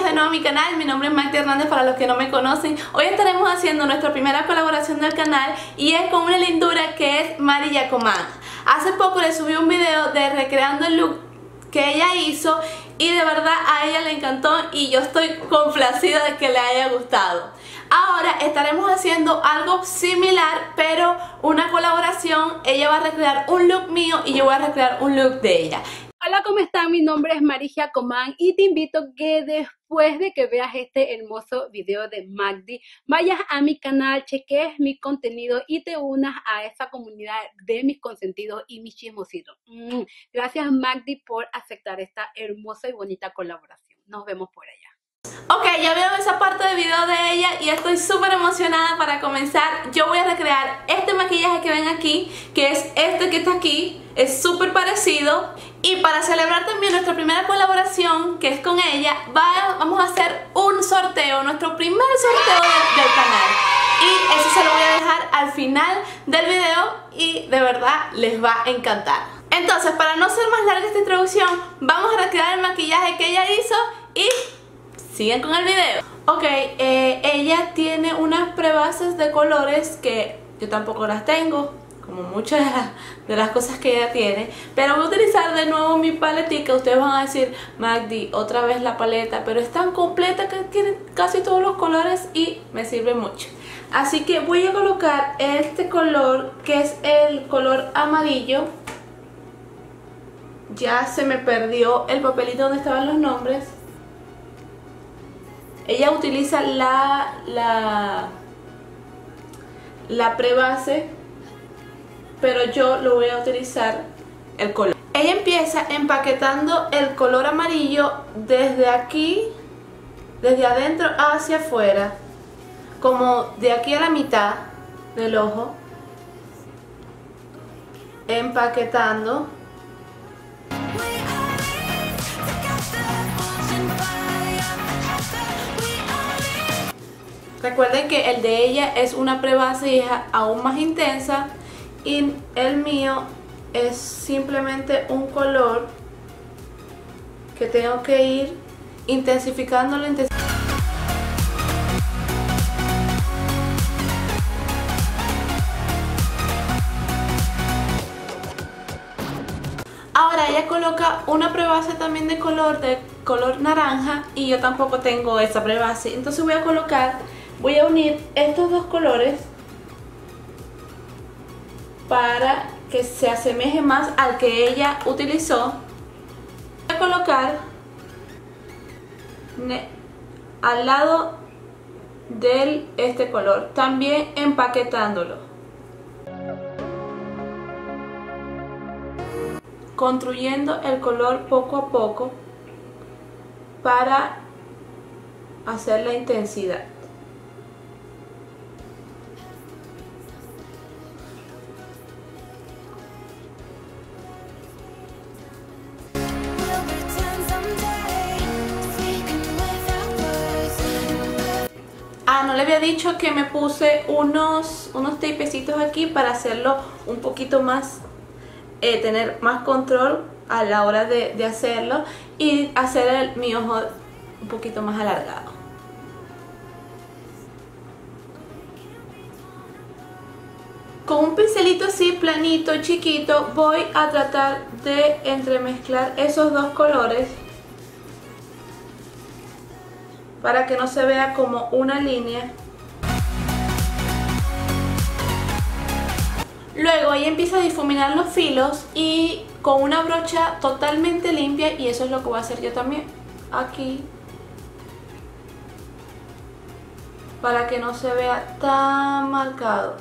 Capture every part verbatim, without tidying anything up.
de nuevo a mi canal. Mi nombre es Magdi Hernández para los que no me conocen. Hoy estaremos haciendo nuestra primera colaboración del canal y es con una lindura que es Mari Jacomán. Hace poco le subí un video de recreando el look que ella hizo y de verdad a ella le encantó y yo estoy complacida de que le haya gustado. Ahora estaremos haciendo algo similar, pero una colaboración. Ella va a recrear un look mío y yo voy a recrear un look de ella. Hola, ¿cómo están? Mi nombre es Mari Jacomán y te invito que después de que veas este hermoso video de Magdi, vayas a mi canal, cheques mi contenido y te unas a esa comunidad de mis consentidos y mis chismositos. Mm, gracias Magdi por aceptar esta hermosa y bonita colaboración. Nos vemos por allá. Ok, ya vieron esa parte del video de ella y estoy súper emocionada para comenzar. Yo voy a recrear este maquillaje que ven aquí, que es este que está aquí, es súper parecido. Y para celebrar también nuestra primera colaboración, que es con ella, va, vamos a hacer un sorteo, nuestro primer sorteo de, del canal. Y eso se lo voy a dejar al final del video y de verdad les va a encantar. Entonces, para no ser más larga esta introducción, vamos a recrear el maquillaje que ella hizo y sigan con el video. Ok, eh, ella tiene unas prebases de colores que yo tampoco las tengo, como muchas de las, de las cosas que ella tiene, pero voy a utilizar de nuevo mi paletica. Ustedes van a decir, Magdi, otra vez la paleta, pero es tan completa que tiene casi todos los colores y me sirve mucho. Así que voy a colocar este color, que es el color amarillo. Ya se me perdió el papelito donde estaban los nombres. Ella utiliza la, la, la prebase, pero yo lo voy a utilizar el color. Ella empieza empaquetando el color amarillo desde aquí, desde adentro hacia afuera, como de aquí a la mitad del ojo, empaquetando. Recuerden que el de ella es una prebase y es aún más intensa, y el mío es simplemente un color que tengo que ir intensificando la intensidad. Ahora ella coloca una prebase también de color de color naranja y yo tampoco tengo esa prebase, entonces voy a colocar voy a unir estos dos colores para que se asemeje más al que ella utilizó. Voy a colocar al lado de este color, también empaquetándolo, construyendo el color poco a poco para hacer la intensidad. Ah, no le había dicho que me puse unos, unos tapecitos aquí para hacerlo un poquito más, eh, tener más control a la hora de, de hacerlo y hacer el, mi ojo un poquito más alargado. Con un pincelito así planito, chiquito, voy a tratar de entremezclar esos dos colores para que no se vea como una línea. Luego ella empieza a difuminar los filos y con una brocha totalmente limpia, y eso es lo que voy a hacer yo también aquí, para que no se vea tan marcado.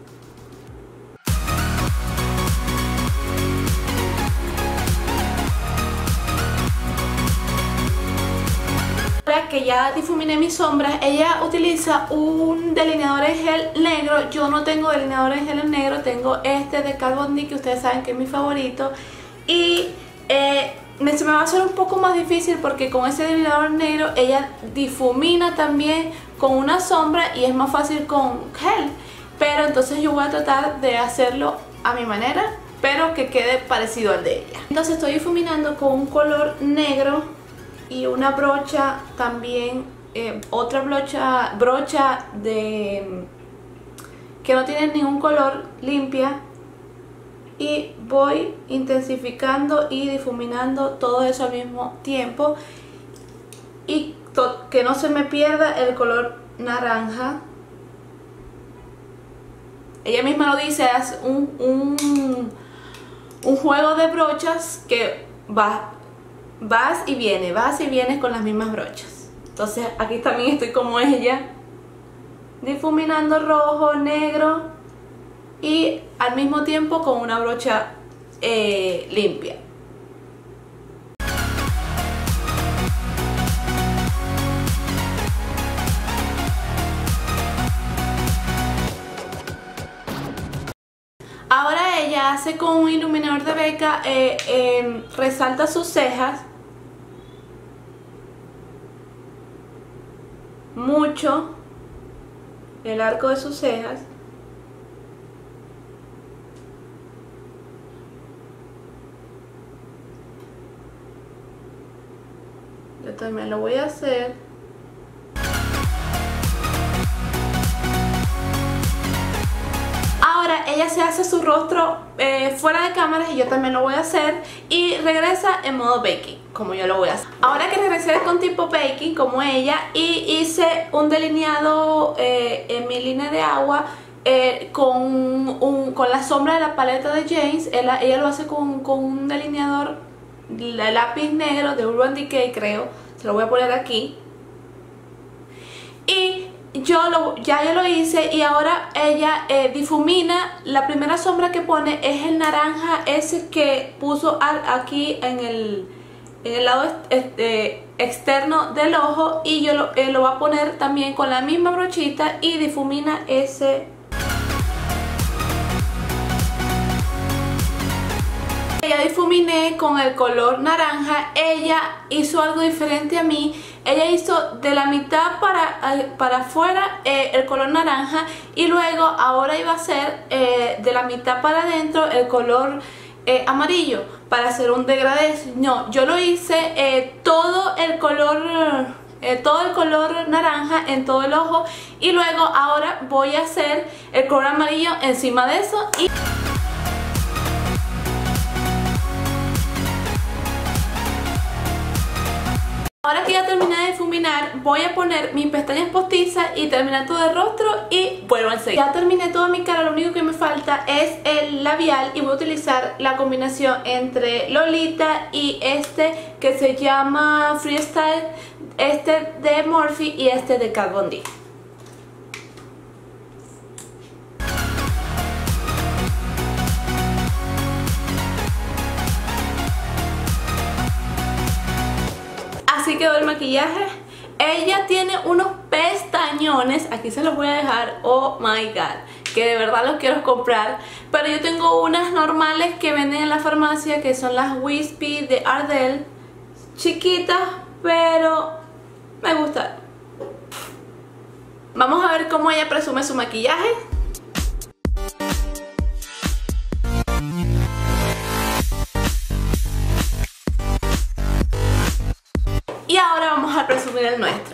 Ahora que ya difuminé mis sombras, ella utiliza un delineador en gel negro. Yo no tengo delineador en gel negro, tengo este de Kat Von D, que ustedes saben que es mi favorito. Y eh, me, se me va a hacer un poco más difícil porque con ese delineador negro ella difumina también con una sombra y es más fácil con gel. Pero entonces yo voy a tratar de hacerlo a mi manera, pero que quede parecido al de ella. Entonces estoy difuminando con un color negro y una brocha también, eh, otra brocha, brocha de que no tiene ningún color, limpia, y voy intensificando y difuminando todo eso al mismo tiempo y que no se me pierda el color naranja. Ella misma lo dice, es un, un, un juego de brochas que va, vas y vienes, vas y vienes con las mismas brochas. Entonces aquí también estoy como ella, difuminando rojo, negro y al mismo tiempo con una brocha eh, limpia. Ahora ella hace con un iluminador de Becca, eh, eh, resalta sus cejas mucho, el arco de sus cejas. Yo también lo voy a hacer. Ahora ella se hace su rostro eh, fuera de cámaras y yo también lo voy a hacer, y regresa en modo baking como yo lo voy a hacer. Ahora que regresé con tipo baking como ella y hice un delineado eh, en mi línea de agua eh, con, un, con la sombra de la paleta de James. ella, ella lo hace con, con un delineador de lápiz negro de Urban Decay, creo, se lo voy a poner aquí. Y yo lo, ya yo lo hice, y ahora ella eh, difumina. La primera sombra que pone es el naranja ese que puso al, aquí en el, en el lado este, externo del ojo, y yo lo, eh, lo voy a poner también con la misma brochita y difumina ese. Ya difuminé con el color naranja. Ella hizo algo diferente a mí. Ella hizo de la mitad para, para afuera eh, el color naranja, y luego ahora iba a hacer eh, de la mitad para adentro el color eh, amarillo para hacer un degradé. No, yo lo hice eh, todo el color eh, todo el color naranja en todo el ojo, y luego ahora voy a hacer el color amarillo encima de eso. Y ahora que ya terminé de difuminar, voy a poner mis pestañas postizas y terminar todo el rostro, y vuelvo a enseguida. Ya terminé toda mi cara, lo único que me falta es el labial, y voy a utilizar la combinación entre Lolita y este que se llama Freestyle, este de Morphe y este de Kat Von D. Así quedó el maquillaje. Ella tiene unos pestañones, aquí se los voy a dejar, oh my god, que de verdad los quiero comprar. Pero yo tengo unas normales que venden en la farmacia, que son las Wispy de Ardell, chiquitas, pero me gustan. Vamos a ver cómo ella presume su maquillaje. Y ahora vamos a presumir el nuestro.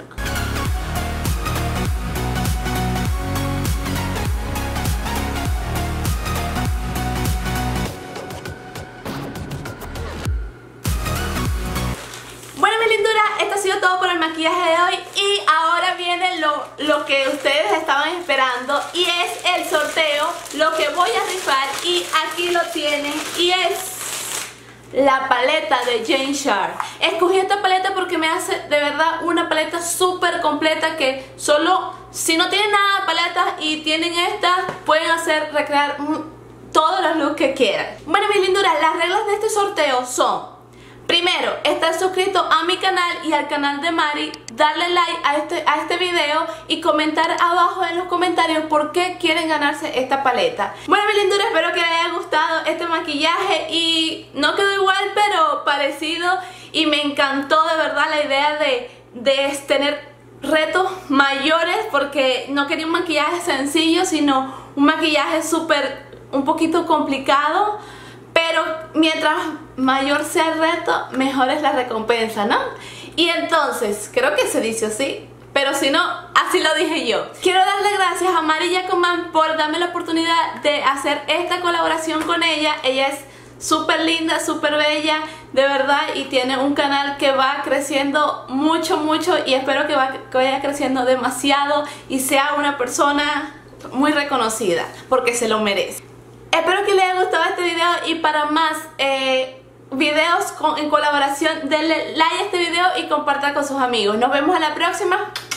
Bueno, mi lindura, esto ha sido todo por el maquillaje de hoy, y ahora viene lo, lo que ustedes estaban esperando, y es el sorteo, lo que voy a rifar, y aquí lo tienen, y es la paleta de Jane Sharp. Escogí esta paleta porque me hace de verdad una paleta súper completa, que solo si no tienen nada de paletas y tienen esta, pueden hacer, recrear todos los looks que quieran. Bueno, mis linduras, las reglas de este sorteo son: primero, estar suscrito a mi canal y al canal de Mari, darle like a este, a este video y comentar abajo en los comentarios por qué quieren ganarse esta paleta. Bueno, mi lindura, espero que les haya gustado este maquillaje, y no quedó igual pero parecido, y me encantó de verdad la idea de, de tener retos mayores, porque no quería un maquillaje sencillo, sino un maquillaje súper, un poquito complicado. Pero mientras mayor sea el reto, mejor es la recompensa, ¿no? Y entonces, creo que se dice así, pero si no, así lo dije yo. Quiero darle gracias a Mari Jacomán por darme la oportunidad de hacer esta colaboración con ella. Ella es súper linda, súper bella, de verdad, y tiene un canal que va creciendo mucho, mucho, y espero que, va, que vaya creciendo demasiado y sea una persona muy reconocida, porque se lo merece. Espero que les haya gustado este video, y para más eh, videos con, en colaboración, denle like a este video y compartan con sus amigos. Nos vemos a la próxima.